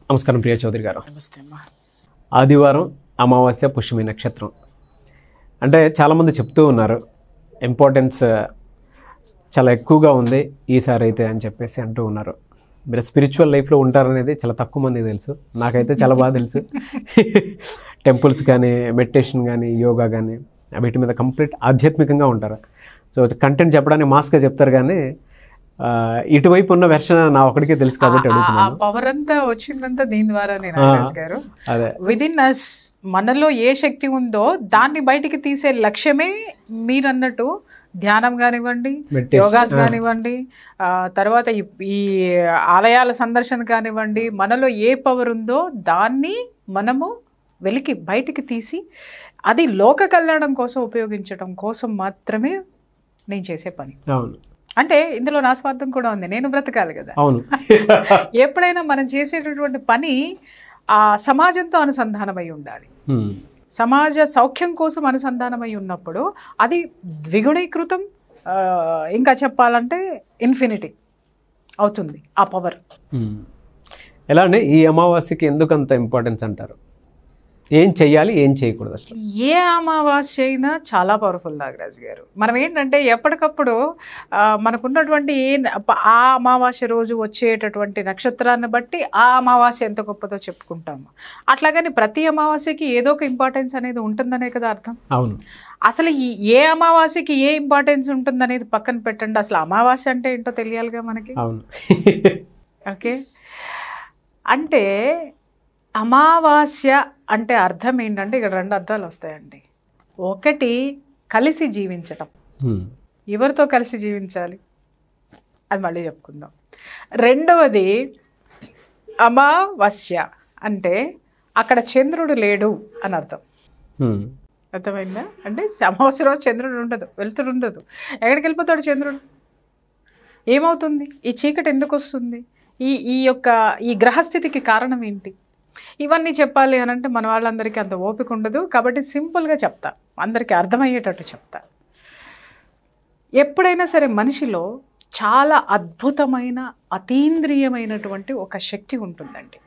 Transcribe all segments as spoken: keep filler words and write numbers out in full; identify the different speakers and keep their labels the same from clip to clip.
Speaker 1: నమస్కారం ప్రియ చౌదరి గారు.
Speaker 2: నమస్తే అమ్మా.
Speaker 1: ఆదివారం అమావాస్య పుష్యమి నక్షత్రం అంటే చాలామంది చెప్తూ ఉన్నారు, ఇంపార్టెన్స్ చాలా ఎక్కువగా ఉంది ఈసారి అయితే అని చెప్పేసి అంటూ ఉన్నారు. మీరు స్పిరిచువల్ లైఫ్లో ఉంటారనేది చాలా తక్కువ మందికి తెలుసు, నాకైతే చాలా బాగా తెలుసు. టెంపుల్స్ కానీ, మెడిటేషన్ కానీ, యోగా కానీ వీటి మీద కంప్లీట్ ఆధ్యాత్మికంగా ఉంటారు. సో కంటెంట్ చెప్పడానికి మాస్గా చెప్తారు, కానీ ఇటువైపు ఉన్న వెర్షన్ నా ఒకటికే తెలుసు కాబట్టి అడుగుతున్నాను.
Speaker 2: పవర్ అంతా వచ్చిందంతా దీని ద్వారా గారు. విదిన్ అస్ మనలో ఏ శక్తి ఉందో దాన్ని బయటికి తీసే లక్ష్యమే మీరు అన్నట్టు ధ్యానం కానివ్వండి, యోగాస్ కానివ్వండి, తర్వాత ఈ ఆలయాల సందర్శన కానివ్వండి, మనలో ఏ పవర్ ఉందో దాన్ని మనము వెలికి బయటికి తీసి అది లోక కళ్యాణం కోసం ఉపయోగించడం కోసం మాత్రమే నేను చేసే పని.
Speaker 1: అవును,
Speaker 2: అంటే ఇందులో నా స్వార్థం కూడా ఉంది, నేను బ్రతకాలి కదా.
Speaker 1: అవును.
Speaker 2: ఎప్పుడైనా మనం చేసేటటువంటి పని ఆ సమాజంతో అనుసంధానమై ఉండాలి. సమాజ సౌఖ్యం కోసం అనుసంధానమై ఉన్నప్పుడు అది ద్విగుణీకృతం, ఇంకా చెప్పాలంటే ఇన్ఫినిటీ అవుతుంది ఆ పవర్.
Speaker 1: ఎలా అండి ఈ అమావాస్యకి ఎందుకు అంత ఇంపార్టెన్స్ అంటారు? ఏం చెయ్యాలి, ఏం చేయకూడదు? అసలు
Speaker 2: ఏ అమావాస్య అయినా చాలా పవర్ఫుల్ నాగరాజు గారు. మనం ఏంటంటే ఎప్పటికప్పుడు మనకున్నటువంటి ఆ అమావాస్య రోజు వచ్చేటటువంటి నక్షత్రాన్ని బట్టి ఆ అమావాస్య ఎంత గొప్పదో చెప్పుకుంటాము. అట్లాగని ప్రతి అమావాస్యకి ఏదో ఒక ఇంపార్టెన్స్ అనేది ఉంటుందనే కదా అర్థం.
Speaker 1: అవును.
Speaker 2: అసలు ఈ ఏ అమావాస్యకి ఏ ఇంపార్టెన్స్ ఉంటుందనేది పక్కన పెట్టండి, అసలు అమావాస్య అంటే ఏంటో తెలియాలిగా మనకి.
Speaker 1: అవును.
Speaker 2: ఓకే, అంటే అమావాస్య అంటే అర్థం ఏంటంటే ఇక్కడ రెండు అర్థాలు వస్తాయండి. ఒకటి కలిసి జీవించటం, ఎవరితో కలిసి జీవించాలి అది మళ్ళీ చెప్పుకుందాం. రెండవది అమావాస్య అంటే అక్కడ చంద్రుడు లేడు అని అర్థం. అర్థమైందా? అంటే అమావాస్య రోజు చంద్రుడు ఉండదు, వెలుతురు ఉండదు. ఎక్కడికి వెళ్ళిపోతాడు చంద్రుడు? ఏమవుతుంది? ఈ చీకటి ఎందుకు వస్తుంది? ఈ ఈ యొక్క ఈ గ్రహస్థితికి కారణం ఏంటి? ఇవన్నీ చెప్పాలి అని అంటే మన వాళ్ళందరికీ అంత ఓపిక ఉండదు, కాబట్టి సింపుల్గా చెప్తా, అందరికీ అర్థమయ్యేటట్టు చెప్తా. ఎప్పుడైనా సరే మనిషిలో చాలా అద్భుతమైన అతీంద్రియమైనటువంటి ఒక శక్తి ఉంటుందండి.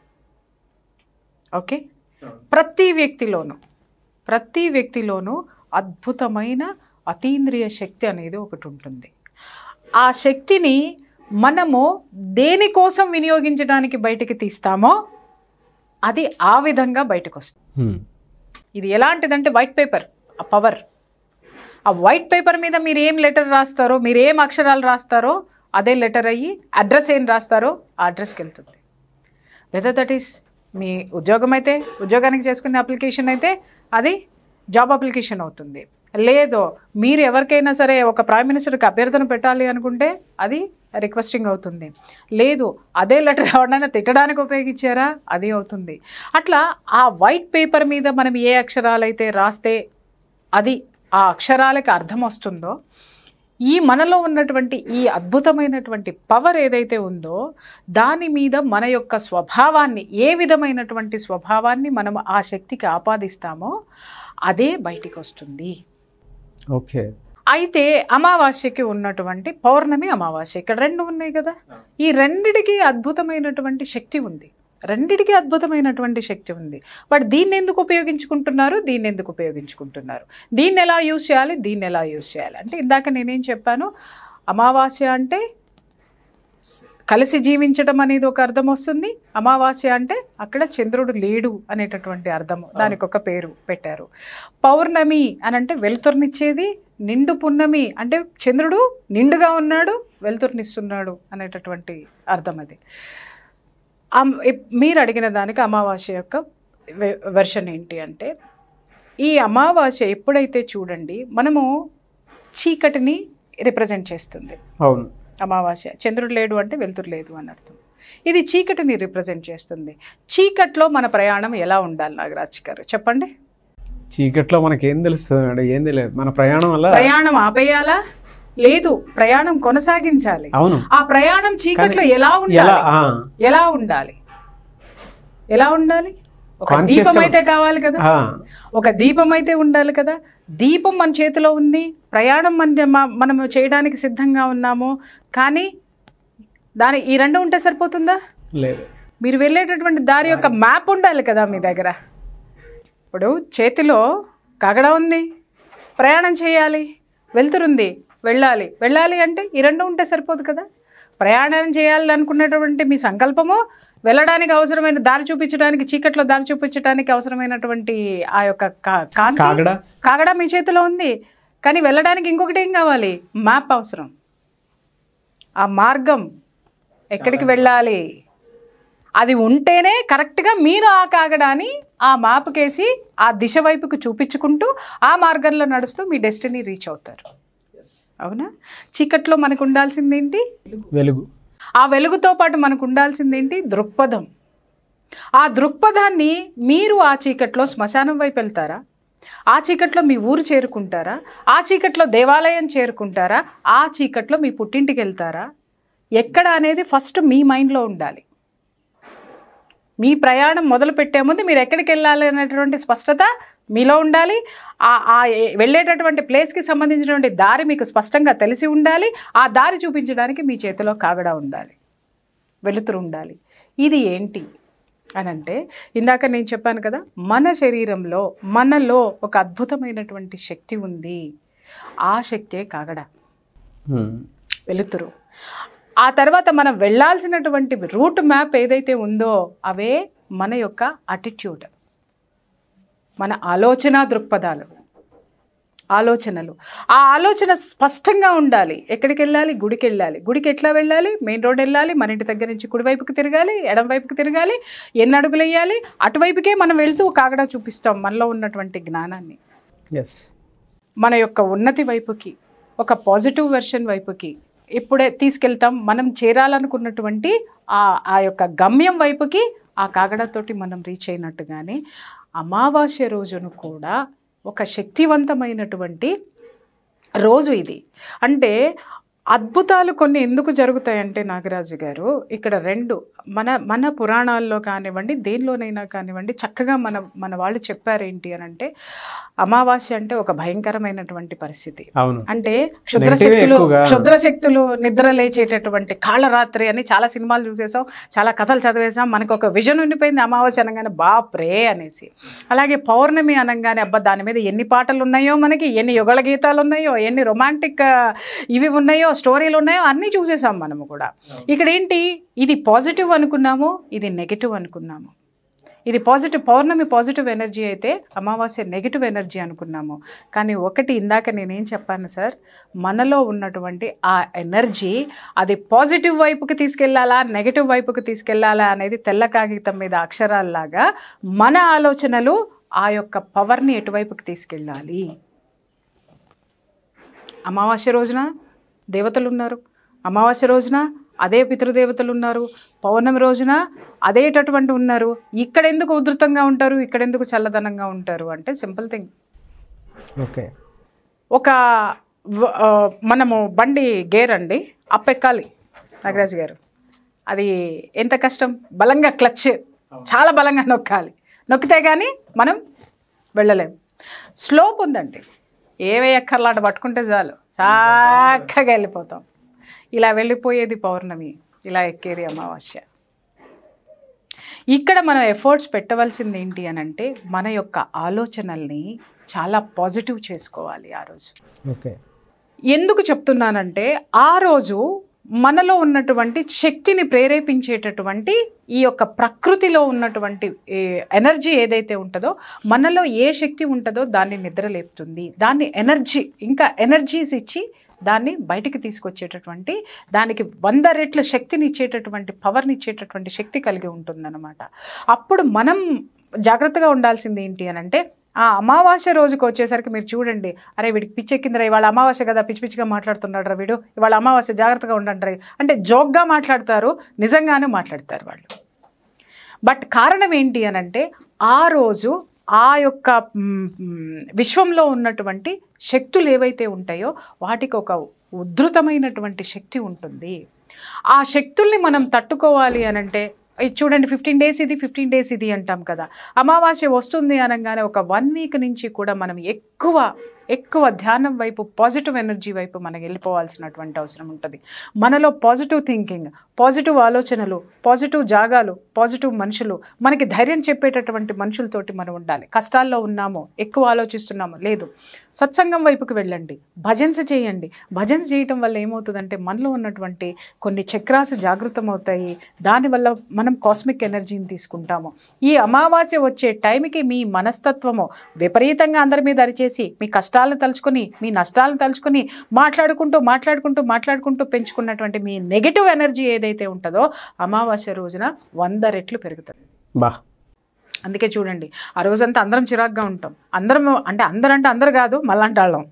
Speaker 2: ఓకే, ప్రతి వ్యక్తిలోనూ ప్రతి వ్యక్తిలోనూ అద్భుతమైన అతీంద్రియ శక్తి అనేది ఒకటి ఉంటుంది. ఆ శక్తిని మనము దేనికోసం వినియోగించడానికి బయటికి తీస్తామో అది ఆ విధంగా బయటకు వస్తుంది. ఇది ఎలాంటిదంటే వైట్ పేపర్, ఆ పవర్. ఆ వైట్ పేపర్ మీద మీరు ఏం లెటర్ రాస్తారో, మీరు ఏం అక్షరాలు రాస్తారో అదే లెటర్ అయ్యి అడ్రస్ ఏం రాస్తారో ఆ అడ్రస్కి వెళ్తుంది. వెదర్ దట్ ఈస్ మీ ఉద్యోగం అయితే ఉద్యోగానికి చేసుకునే అప్లికేషన్ అయితే అది జాబ్ అప్లికేషన్ అవుతుంది. లేదో మీరు ఎవరికైనా సరే ఒక ప్రైమ్ మినిస్టర్కి అభ్యర్థన పెట్టాలి అనుకుంటే అది రిక్వెస్టింగ్ అవుతుంది. లేదు అదే లెటర్ ఎవరైనా తిట్టడానికి ఉపయోగించారా అది అవుతుంది. అట్లా ఆ వైట్ పేపర్ మీద మనం ఏ అక్షరాలు అయితే రాస్తే అది ఆ అక్షరాలకి అర్థం వస్తుందో, ఈ మనలో ఉన్నటువంటి ఈ అద్భుతమైనటువంటి పవర్ ఏదైతే ఉందో దాని మీద మన యొక్క స్వభావాన్ని, ఏ విధమైనటువంటి స్వభావాన్ని మనం ఆ శక్తికి ఆపాదిస్తామో అదే బయటికి వస్తుంది.
Speaker 1: ఓకే.
Speaker 2: అయితే అమావాస్యకి ఉన్నటువంటి పౌర్ణమి, అమావాస్య ఇక్కడ రెండు ఉన్నాయి కదా, ఈ రెండిటికి అద్భుతమైనటువంటి శక్తి ఉంది. రెండిటికి అద్భుతమైనటువంటి శక్తి ఉంది. బట్ దీన్ని ఎందుకు ఉపయోగించుకుంటున్నారు, దీన్ని ఎందుకు ఉపయోగించుకుంటున్నారు, దీన్ని ఎలా యూజ్ చేయాలి, దీన్ని ఎలా యూజ్ చేయాలి అంటే ఇందాక నేనేం చెప్పాను, అమావాస్య అంటే కలిసి జీవించడం అనేది ఒక అర్థం వస్తుంది. అమావాస్య అంటే అక్కడ చంద్రుడు లేడు అనేటటువంటి అర్థము, దానికి ఒక పేరు పెట్టారు. పౌర్ణమి అని అంటే వెలుతురునిచ్చేది, నిండు పున్నమి అంటే చంద్రుడు నిండుగా ఉన్నాడు, వెలుతురునిస్తున్నాడు అనేటటువంటి అర్థం అది. మీరు అడిగిన దానికి అమావాస్య యొక్క వెర్షన్ ఏంటి అంటే, ఈ అమావాస్య ఎప్పుడైతే చూడండి మనము చీకటిని రిప్రజెంట్ చేస్తుంది.
Speaker 1: అవును.
Speaker 2: అమావాస్య చంద్రుడు లేడు అంటే వెలుతురు లేదు అని అర్థం. ఇది చీకటిని రిప్రజెంట్ చేస్తుంది. చీకట్లో మన ప్రయాణం ఎలా ఉండాలి నాగరాజ్ గారు చెప్పండి?
Speaker 1: చీకట్లో మనకి ఏం తెలుస్తుంది? ఏం తెలియదు. మన ప్రయాణం వల్ల
Speaker 2: ప్రయాణం ఆపేయాలా? లేదు, ప్రయాణం కొనసాగించాలి.
Speaker 1: అవును.
Speaker 2: ఆ ప్రయాణం చీకట్లో ఎలా ఉండాలి? ఎలా ఉండాలి? ఎలా ఉండాలి? ఒక దీపం అయితే కావాలి కదా, ఒక దీపం అయితే ఉండాలి కదా. దీపం మన చేతిలో ఉంది, ప్రయాణం మన మనము చేయడానికి సిద్ధంగా ఉన్నాము, కానీ దాని ఈ రెండు ఉంటే సరిపోతుందా?
Speaker 1: లేదు.
Speaker 2: మీరు వెళ్ళేటటువంటి దారి యొక్క మ్యాప్ ఉండాలి కదా మీ దగ్గర. ఇప్పుడు చేతిలో కాగడ ఉంది, ప్రయాణం చేయాలి, వెళ్తురుంది, వెళ్ళాలి. వెళ్ళాలి అంటే ఈ రెండు ఉంటే సరిపోదు కదా. ప్రయాణం చేయాలి అనుకున్నటువంటి మీ సంకల్పము, వెళ్ళడానికి అవసరమైన దారి చూపించడానికి, చీకట్లో దారి చూపించడానికి అవసరమైనటువంటి ఆ యొక్క కాగడ కాగడ మీ చేతిలో ఉంది. కానీ వెళ్ళడానికి ఇంకొకటి ఏం కావాలి? మ్యాప్ అవసరం. ఆ మార్గం ఎక్కడికి వెళ్ళాలి అది ఉంటేనే కరెక్ట్గా మీరు ఆ కాగడాన్ని ఆ మ్యాప్కేసి ఆ దిశ వైపుకు చూపించుకుంటూ ఆ మార్గంలో నడుస్తూ మీ డెస్టినీ రీచ్ అవుతారు. అవునా? చీకట్లో మనకు ఉండాల్సింది ఏంటి?
Speaker 1: వెలుగు.
Speaker 2: ఆ వెలుగుతో పాటు మనకు ఉండాల్సింది ఏంటి? దృక్పథం. ఆ దృక్పథాన్ని మీరు ఆ చీకట్లో శ్మశానం వైపు వెళ్తారా? ఆ చీకట్లో మీ ఊరు చేరుకుంటారా? ఆ చీకట్లో దేవాలయం చేరుకుంటారా? ఆ చీకట్లో మీ పుట్టింటికి వెళ్తారా? ఎక్కడ అనేది ఫస్ట్ మీ మైండ్లో ఉండాలి. మీ ప్రయాణం మొదలు పెట్టే ముందు మీరు ఎక్కడికి వెళ్ళాలి అనేటువంటి స్పష్టత మీలో ఉండాలి. ఆ వెళ్ళేటటువంటి ప్లేస్కి సంబంధించినటువంటి దారి మీకు స్పష్టంగా తెలిసి ఉండాలి. ఆ దారి చూపించడానికి మీ చేతిలో కాగడ ఉండాలి, వెలుతురు ఉండాలి. ఇది ఏంటి అని అంటే, ఇందాక నేను చెప్పాను కదా, మన శరీరంలో మనలో ఒక అద్భుతమైనటువంటి శక్తి ఉంది. ఆ శక్తే కాగడ, వెలుతురు. ఆ తర్వాత మనం వెళ్ళాల్సినటువంటి రూట్ మ్యాప్ ఏదైతే ఉందో అవే మన యొక్క అటిట్యూడ్, మన ఆలోచన దృక్పథాలు, ఆలోచనలు. ఆ ఆలోచన స్పష్టంగా ఉండాలి. ఎక్కడికి వెళ్ళాలి? గుడికి వెళ్ళాలి. గుడికి ఎట్లా వెళ్ళాలి? మెయిన్ రోడ్ వెళ్ళాలి, మన ఇంటి దగ్గర నుంచి కుడివైపుకి తిరగాలి, ఎడం వైపుకి తిరగాలి, ఎన్ని అడుగులు వేయాలి, అటువైపుకే మనం వెళ్తూ కాగడ చూపిస్తాం మనలో ఉన్నటువంటి జ్ఞానాన్ని.
Speaker 1: ఎస్,
Speaker 2: మన యొక్క ఉన్నతి వైపుకి, ఒక పాజిటివ్ వెర్షన్ వైపుకి ఇప్పుడే తీసుకెళ్తాం. మనం చేరాలనుకున్నటువంటి ఆ ఆ యొక్క గమ్యం వైపుకి ఆ కాగడతోటి మనం రీచ్ అయినట్టుగానే అమావాస్య రోజును కూడా ఒక శక్తివంతమైనటువంటి రోజు ఇది. అంటే అద్భుతాలు కొన్ని ఎందుకు జరుగుతాయంటే నాగరాజు గారు, ఇక్కడ రెండు మన మన పురాణాల్లో కానివ్వండి, దేనిలోనైనా కానివ్వండి, చక్కగా మన మన వాళ్ళు చెప్పారేంటి అని అంటే, అమావాస్య అంటే ఒక భయంకరమైనటువంటి పరిస్థితి. అంటే క్షుద్రశక్తులు క్షుద్రశక్తులు నిద్ర లేచేటటువంటి కాళరాత్రి అని చాలా సినిమాలు చూసేసాం, చాలా కథలు చదివేసాం. మనకు ఒక విజన్ ఉండిపోయింది అమావాస్య అనగానే బాప్రే అనేసి. అలాగే పౌర్ణమి అనగానే అబ్బా దాని మీద ఎన్ని పాటలు ఉన్నాయో, మనకి ఎన్ని యుగళ గీతాలు ఉన్నాయో, ఎన్ని రొమాంటిక్ ఇవి ఉన్నాయో, స్టోరీలు ఉన్నాయో అన్నీ చూసేసాం మనము కూడా. ఇక్కడ ఏంటి, ఇది పాజిటివ్ అనుకున్నాము, ఇది నెగిటివ్ అనుకున్నాము. ఇది పాజిటివ్, పౌర్ణమి పాజిటివ్ ఎనర్జీ అయితే అమావాస్య నెగిటివ్ ఎనర్జీ అనుకున్నాము. కానీ ఒకటి ఇందాక నేనేం చెప్పాను సార్, మనలో ఉన్నటువంటి ఆ ఎనర్జీ అది పాజిటివ్ వైపుకి తీసుకెళ్లాలా, నెగిటివ్ వైపుకి తీసుకెళ్లాలా అనేది తెల్ల కాగితం మీద అక్షరాల్లాగా మన ఆలోచనలు ఆ యొక్క పవర్ని ఎటువైపుకి తీసుకెళ్ళాలి. అమావాస్య రోజున దేవతలు ఉన్నారు, అమావాస్య రోజున అదే పితృదేవతలు ఉన్నారు, పౌర్ణమి రోజున అదేటటువంటి ఉన్నారు. ఇక్కడ ఎందుకు ఉధృతంగా ఉంటారు, ఇక్కడ ఎందుకు చల్లదనంగా ఉంటారు అంటే సింపుల్ థింగ్.
Speaker 1: ఓకే,
Speaker 2: ఒక మనము బండి గేర్ అండి అప్పెక్కాలి నాగరాజు గారు, అది ఎంత కష్టం, బలంగా క్లచ్ చాలా బలంగా నొక్కాలి, నొక్కితే కానీ మనం వెళ్ళలేం. స్లోప్ ఉందండి, ఏవే ఎక్కర్లాట పట్టుకుంటే చాలు చక్కగా వెళ్ళిపోతాం. ఇలా వెళ్ళిపోయేది పౌర్ణమి, ఇలా ఎక్కేది అమావాస్య. ఇక్కడ మనం ఎఫర్ట్స్ పెట్టవలసింది ఏంటి అని అంటే, మన యొక్క ఆలోచనల్ని చాలా పాజిటివ్ చేసుకోవాలి ఆ రోజు.
Speaker 1: ఓకే,
Speaker 2: ఎందుకు చెప్తున్నానంటే, ఆ రోజు మనలో ఉన్నటువంటి శక్తిని ప్రేరేపించేటటువంటి ఈ యొక్క ప్రకృతిలో ఉన్నటువంటి ఎనర్జీ ఏదైతే ఉంటుందో, మనలో ఏ శక్తి ఉంటుందో దాన్ని నిద్రలేపుతుంది, దాన్ని ఎనర్జీ ఇంకా ఎనర్జీస్ ఇచ్చి దాన్ని బయటికి తీసుకొచ్చేటటువంటి, దానికి వంద రెట్ల శక్తిని ఇచ్చేటటువంటి, పవర్ని ఇచ్చేటటువంటి శక్తి కలిగి ఉంటుందన్నమాట. అప్పుడు మనం జాగ్రత్తగా ఉండాల్సింది ఏంటి అని అంటే, ఆ అమావాస్య రోజుకి వచ్చేసరికి మీరు చూడండి, అరే వీడికి పిచ్చెక్కిందిరా, ఇవాళ అమావాస్య కదా, పిచ్చి పిచ్చిగా మాట్లాడుతున్నాడు రా వీడు, ఇవాళ అమావాస్య జాగ్రత్తగా ఉండండి రా అంటే జోక్గా మాట్లాడతారు, నిజంగానే మాట్లాడతారు వాళ్ళు. బట్ కారణం ఏంటి అని అంటే, ఆ రోజు ఆ యొక్క విశ్వంలో ఉన్నటువంటి శక్తులు ఏవైతే ఉంటాయో వాటికి ఒక ఉద్ధృతమైనటువంటి శక్తి ఉంటుంది. ఆ శక్తుల్ని మనం తట్టుకోవాలి అని అంటే, చూడండి ఫిఫ్టీన్ డేస్ ఇది ఫిఫ్టీన్ డేస్ ఇది అంటాం కదా, అమావాస్య వస్తుంది అనగానే ఒక వన్ వీక్ నుంచి కూడా మనం ఎక్కువ ఎక్కువ ధ్యానం వైపు, పాజిటివ్ ఎనర్జీ వైపు మనకి వెళ్ళిపోవాల్సినటువంటి అవసరం ఉంటుంది. మనలో పాజిటివ్ థింకింగ్, పాజిటివ్ ఆలోచనలు, పాజిటివ్ జాగాలు, పాజిటివ్ మనుషులు, మనకి ధైర్యం చెప్పేటటువంటి మనుషులతోటి మనం ఉండాలి. కష్టాల్లో ఉన్నామో, ఎక్కువ ఆలోచిస్తున్నామో లేదు, సత్సంగం వైపుకి వెళ్ళండి, భజన్స్ చేయండి. భజన్స్ చేయటం వల్ల ఏమవుతుందంటే మనలో ఉన్నటువంటి కొన్ని చక్రాలు జాగృతం అవుతాయి. దానివల్ల మనం కాస్మిక్ ఎనర్జీని తీసుకుంటాము. ఈ అమావాస్య వచ్చే టైంకి మీ మనస్తత్వము విపరీతంగా అందరి మీద అరిచేసి, మీ కష్టాలను తలుచుకొని, మీ నష్టాలను తలుచుకొని మాట్లాడుకుంటూ మాట్లాడుకుంటూ మాట్లాడుకుంటూ పెంచుకున్నటువంటి మీ నెగిటివ్ ఎనర్జీ ఏదైతే ఉంటుందో అమావాస్య రోజున వంద రెట్లు పెరుగుతుంది.
Speaker 1: బా
Speaker 2: అందుకే చూడండి, ఆ రోజంతా అందరం చిరాగ్గా ఉంటాం. అందరం అంటే అందరంటే అందరు కాదు, మళ్ళంటే వాళ్ళం.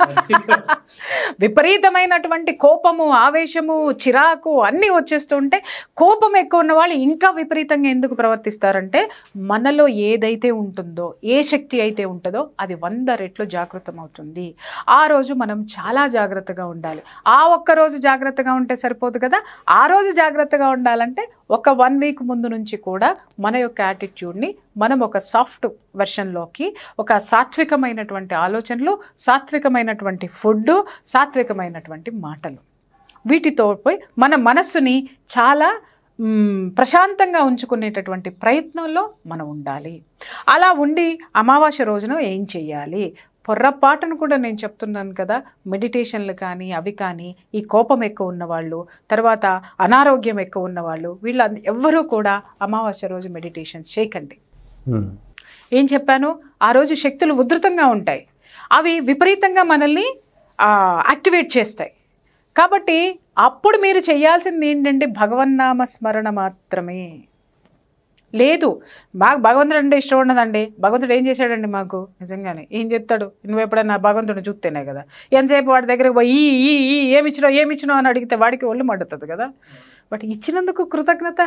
Speaker 2: విపరీతమైనటువంటి కోపము, ఆవేశము, చిరాకు అన్నీ వచ్చేస్తూ ఉంటే, కోపం ఎక్కువ ఉన్న వాళ్ళు ఇంకా విపరీతంగా ఎందుకు ప్రవర్తిస్తారంటే మనలో ఏదైతే ఉంటుందో, ఏ శక్తి అయితే ఉంటుందో అది వంద రెట్లు జాగృతం అవుతుంది. ఆ రోజు మనం చాలా జాగ్రత్తగా ఉండాలి. ఆ ఒక్క రోజు జాగ్రత్తగా ఉంటే సరిపోదు కదా, ఆ రోజు జాగ్రత్తగా ఉండాలంటే ఒక వన్ వీక్ ముందు నుంచి కూడా మన యొక్క యాటిట్యూడ్ని మనం ఒక సాఫ్ట్ వెర్షన్లోకి, ఒక సాత్వికమైనటువంటి ఆలోచనలు, సాత్వికమైనటువంటి ఫుడ్, సాత్వికమైనటువంటి మాటలు, వీటితో పోయి మన మనస్సుని చాలా ప్రశాంతంగా ఉంచుకునేటటువంటి ప్రయత్నంలో మనం ఉండాలి. అలా ఉండి అమావాస్య రోజున ఏం చెయ్యాలి? పొర్రపాటును కూడా నేను చెప్తున్నాను కదా, మెడిటేషన్లు కానీ అవి కానీ, ఈ కోపం ఎక్కువ ఉన్నవాళ్ళు, తర్వాత అనారోగ్యం ఎక్కువ ఉన్నవాళ్ళు, వీళ్ళ ఎవ్వరూ కూడా అమావాస్య రోజు మెడిటేషన్ చేయకండి. ఏం చెప్పాను? ఆ రోజు శక్తులు ఉధృతంగా ఉంటాయి, అవి విపరీతంగా మనల్ని యాక్టివేట్ చేస్తాయి. కాబట్టి అప్పుడు మీరు చేయాల్సింది ఏంటంటే భగవన్నామ స్మరణ మాత్రమే. లేదు మాకు భగవంతుడు అంటే ఇష్టం ఉండదండి, భగవంతుడు ఏం చేశాడండి మాకు, నిజంగానే ఏం చెప్తాడు? నువ్వు ఎప్పుడైనా భగవంతుడిని చూస్తేనే కదా, ఎంతసేపు వాడి దగ్గరికి పోయి ఈ ఈ ఈ ఏమిచ్చినావు ఏమిచ్చినావు అని అడిగితే వాడికి ఒళ్ళు మండుతుంది కదా. బట్ ఇచ్చినందుకు కృతజ్ఞత,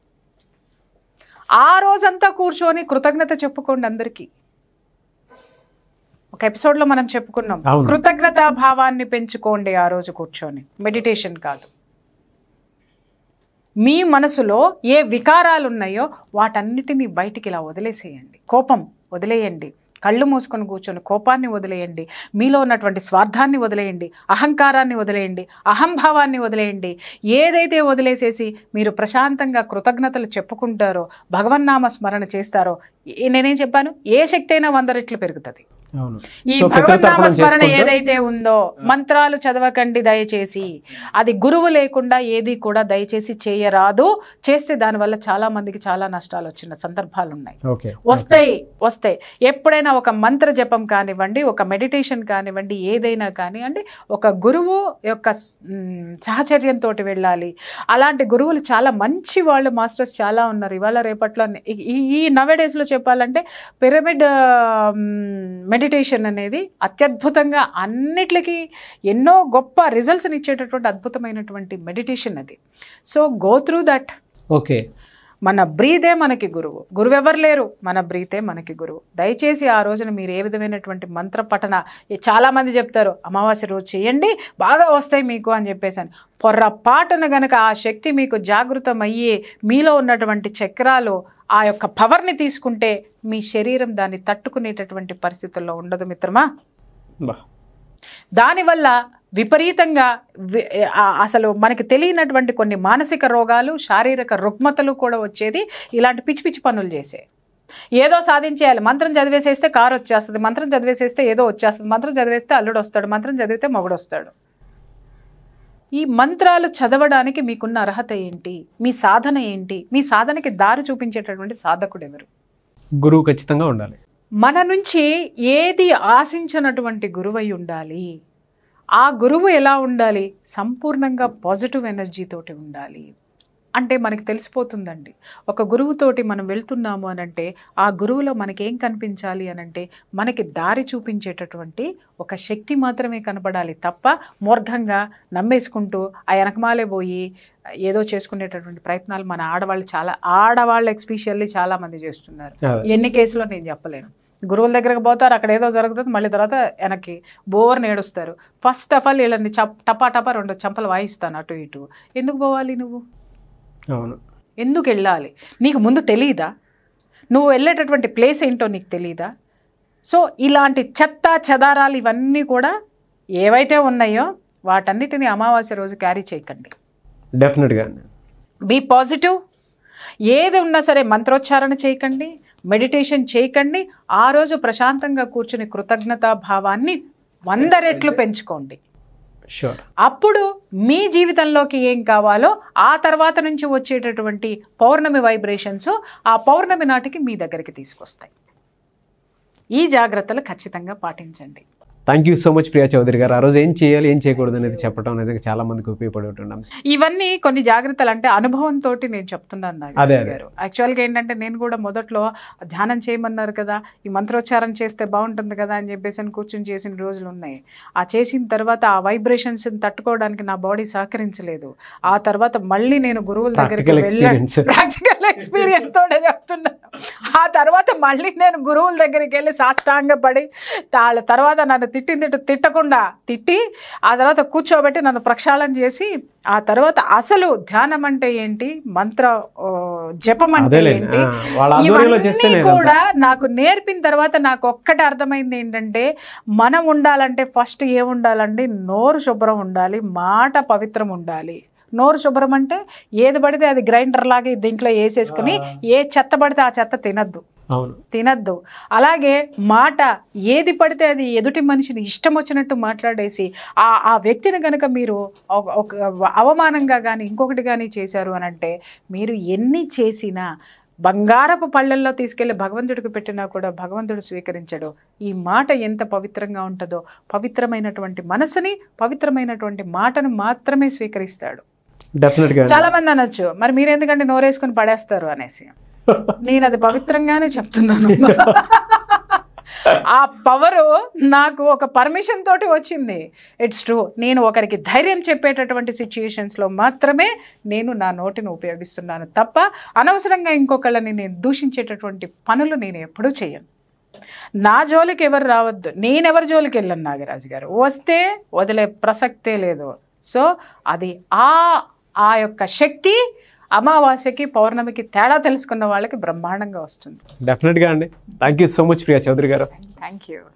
Speaker 2: ఆ రోజంతా కూర్చొని కృతజ్ఞత చెప్పుకోండి అందరికీ. ఒక ఎపిసోడ్లో మనం చెప్పుకున్నాం, కృతజ్ఞతా భావాన్ని పెంచుకోండి ఆ రోజు కూర్చొని. మెడిటేషన్ కాదు, మీ మనసులో ఏ వికారాలు ఉన్నాయో వాటన్నిటినీ బయటికి ఇలా వదిలేసేయండి. కోపం వదిలేయండి, కళ్ళు మూసుకొని కూర్చొని కోపాన్ని వదిలేయండి, మీలో ఉన్నటువంటి స్వార్థాన్ని వదిలేయండి, అహంకారాన్ని వదిలేయండి, అహంభావాన్ని వదిలేయండి. ఏదైతే వదిలేసేసి మీరు ప్రశాంతంగా కృతజ్ఞతలు చెప్పుకుంటారో, భగవన్నామ స్మరణ చేస్తారో, నేనేం చెప్పాను, ఏ శక్తి అయినా వంద రెట్లు పెరుగుతుంది. ఈ భగవన్నామ స్మరణ ఏదైతే ఉందో, మంత్రాలు చదవకండి దయచేసి. అది గురువు లేకుండా ఏది కూడా దయచేసి చేయరాదు. చేస్తే దానివల్ల చాలా మందికి చాలా నష్టాలు వచ్చిన సందర్భాలు ఉన్నాయి. వస్తాయి వస్తాయి ఎప్పుడైనా ఒక మంత్ర జపం కానివ్వండి, ఒక మెడిటేషన్ కానివ్వండి, ఏదైనా కానివ్వండి, ఒక గురువు యొక్క సహచర్యంతో వెళ్ళాలి. అలాంటి గురువులు చాలా మంచి వాళ్ళు, మాస్టర్స్ చాలా ఉన్నారు ఇవాళ రేపట్లో. ఈ నవే డేస్లో చెప్పాలంటే పిరమిడ్ మెడిటేషన్ అనేది అత్యద్భుతంగా అన్నిటికీ ఎన్నో గొప్ప రిజల్ట్స్ని ఇచ్చేటటువంటి అద్భుతమైనటువంటి మెడిటేషన్ అది. So go through that.
Speaker 1: Okay,
Speaker 2: మన బ్రీతే మనకి గురువు, గురువు ఎవరు లేరు, మన బ్రీతే మనకి గురువు. దయచేసి ఆ రోజున మీరు ఏ విధమైనటువంటి మంత్ర పఠన, చాలామంది చెప్తారు అమావాస్య రోజు చేయండి బాగా వస్తాయి మీకు అని చెప్పేసాను. పొర్రపాటున గనక ఆ శక్తి మీకు జాగృతం అయ్యి మీలో ఉన్నటువంటి చక్రాలు ఆ యొక్క పవర్ని తీసుకుంటే మీ శరీరం దాన్ని తట్టుకునేటటువంటి పరిస్థితుల్లో ఉండదు మిత్రమా. దానివల్ల విపరీతంగా అసలు మనకి తెలియనటువంటి కొన్ని మానసిక రోగాలు, శారీరక రుగ్మతలు కూడా వచ్చేది ఇలాంటి పిచ్చి పిచ్చి పనులు చేసే. ఏదో సాధించేయాలి, మంత్రం చదివేసేస్తే కారు వచ్చేస్తుంది, మంత్రం చదివేసేస్తే ఏదో వచ్చేస్తుంది, మంత్రం చదివేస్తే అల్లుడు వస్తాడు, మంత్రం చదివితే మొగుడు వస్తాడు. ఈ మంత్రాలు చదవడానికి మీకున్న అర్హత ఏంటి, మీ సాధన ఏంటి, మీ సాధనకి దారి చూపించేటటువంటి సాధకుడు ఎవరు?
Speaker 1: గురువు ఖచ్చితంగా ఉండాలి.
Speaker 2: మన నుంచి ఏది ఆశించినటువంటి గురువై ఉండాలి. ఆ గురువు ఎలా ఉండాలి? సంపూర్ణంగా పాజిటివ్ ఎనర్జీతోటి ఉండాలి. అంటే మనకి తెలిసిపోతుందండి, ఒక గురువుతోటి మనం వెళ్తున్నాము అనంటే ఆ గురువులో మనకేం కనిపించాలి అనంటే మనకి దారి చూపించేటటువంటి ఒక శక్తి మాత్రమే కనపడాలి తప్ప మూర్ఘంగా నమ్మేసుకుంటూ ఆ వెనకమాలే పోయి ఏదో చేసుకునేటటువంటి ప్రయత్నాలు మన ఆడవాళ్ళు చాలా ఆడవాళ్ళు ఎక్స్పెషల్లీ చాలామంది చేస్తున్నారు. ఎన్ని కేసులో నేను చెప్పలేను. గురువుల దగ్గరకు పోతారు, అక్కడ ఏదో జరుగుతుంది, మళ్ళీ తర్వాత వెనక్కి బోర్ నేడుస్తారు. ఫస్ట్ ఆఫ్ ఆల్ వీళ్ళని చప్ టపా టపా రెండు చంపలు వాయిస్తాను అటు ఇటు. ఎందుకు పోవాలి నువ్వు?
Speaker 1: అవును,
Speaker 2: ఎందుకు వెళ్ళాలి? నీకు ముందు తెలియదా? నువ్వు వెళ్ళేటటువంటి ప్లేస్ ఏంటో నీకు తెలియదా? సో ఇలాంటి చెత్త చెదారాలు ఇవన్నీ కూడా ఏవైతే ఉన్నాయో వాటన్నిటిని అమావాస్య రోజు క్యారీ చేయకండి.
Speaker 1: డెఫినెట్గా
Speaker 2: బీ పాజిటివ్. ఏది ఉన్నా సరే మంత్రోచ్చారణ చేయకండి, మెడిటేషన్ చేయకండి. ఆ రోజు ప్రశాంతంగా కూర్చుని కృతజ్ఞతా భావాన్ని వంద రెట్లు పెంచుకోండి.
Speaker 1: షూర్.
Speaker 2: అప్పుడు మీ జీవితంలోకి ఏం కావాలో ఆ తర్వాత నుంచి వచ్చేటటువంటి పౌర్ణమి వైబ్రేషన్స్ ఆ పౌర్ణమి నాటికి మీ దగ్గరికి తీసుకొస్తాయి. ఈ జాగ్రత్తలు ఖచ్చితంగా పాటించండి.
Speaker 1: Thank you so much Priya Chaudhary garu. ఆ రోజు ఏం చేయాలి ఏం చేయకూడదు అనేది చెప్పడం అనేది చాలా మందికి ఉపయోగపడి ఉంటున్నాం.
Speaker 2: ఇవన్నీ కొన్ని జాగ్రత్తలు అంటే అనుభవంతో నేను చెప్తున్నాను నాగరాజు గారు. యాక్చువల్గా ఏంటంటే నేను కూడా మొదట్లో ధ్యానం చేయమన్నారు కదా, ఈ మంత్రోచ్చారం చేస్తే బాగుంటుంది కదా అని చెప్పేసి అని కూర్చొని చేసిన రోజులు ఉన్నాయి. ఆ చేసిన తర్వాత ఆ వైబ్రేషన్స్ తట్టుకోవడానికి నా బాడీ సహకరించలేదు. ఆ తర్వాత మళ్ళీ నేను గురువుల దగ్గరికి వెళ్ళాను. ప్రాక్టికల్ ఎక్స్పీరియన్స్ తోనే చెప్తున్నాను. ఆ తర్వాత మళ్ళీ నేను గురువుల దగ్గరికి వెళ్ళి సాష్టాంగపడి వాళ్ళ తర్వాత నన్ను తిట్టిన తిట్టు తిట్టకుండా తిట్టి ఆ తర్వాత కూర్చోబెట్టి నన్ను ప్రక్షాళన చేసి ఆ తర్వాత అసలు ధ్యానం అంటే ఏంటి, మంత్ర జపం అంటే ఏంటి, ఇవన్నీ కూడా నాకు నేర్పిన తర్వాత నాకు ఒక్కటి అర్థమైంది ఏంటంటే మనం ఉండాలంటే ఫస్ట్ ఏం ఉండాలండి, నోరు శుభ్రం ఉండాలి, మాట పవిత్రం ఉండాలి. నోరు శుభ్రం అంటే ఏది పడితే అది గ్రైండర్ లాగా దీంట్లో వేసేసుకుని ఏ చెత్త పడితే ఆ చెత్త తినద్దు తినద్దు అలాగే మాట ఏది పడితే అది ఎదుటి మనిషిని ఇష్టం వచ్చినట్టు మాట్లాడేసి ఆ ఆ వ్యక్తిని కనుక మీరు ఒక అవమానంగా కానీ ఇంకొకటి కానీ చేశారు అని అంటే మీరు ఎన్ని చేసినా బంగారపు పళ్ళల్లో తీసుకెళ్లి భగవంతుడికి పెట్టినా కూడా భగవంతుడు స్వీకరించడు. ఈ మాట ఎంత పవిత్రంగా ఉంటుందో పవిత్రమైనటువంటి మనసుని పవిత్రమైనటువంటి మాటను మాత్రమే స్వీకరిస్తాడు. చాలా మంది అనొచ్చు మరి మీరు ఎందుకంటే నోరేసుకుని పడేస్తారు అనేసి, నేను అది పవిత్రంగానే చెప్తున్నాను. ఆ పవరు నాకు ఒక పర్మిషన్ తోటి వచ్చింది. It's true. నేను ఒకరికి ధైర్యం చెప్పేటటువంటి సిచ్యుయేషన్స్లో మాత్రమే నేను నా నోటిని ఉపయోగిస్తున్నాను తప్ప అనవసరంగా ఇంకొకళ్ళని నేను దూషించేటటువంటి పనులు నేను ఎప్పుడూ చేయను. నా జోలికి ఎవరు రావద్దు, నేనెవరి జోలికి వెళ్ళను నాగరాజు గారు. వస్తే వదిలే ప్రసక్తే లేదు. సో అది ఆ ఆ యొక్క శక్తి అమావాస్యకి పౌర్ణమికి తేడా తెలుసుకున్న వాళ్ళకి బ్రహ్మాండంగా వస్తుంది.
Speaker 1: డెఫినెట్గా అండి. Thank you so much Priya Chaudhary garu.
Speaker 2: Thank you.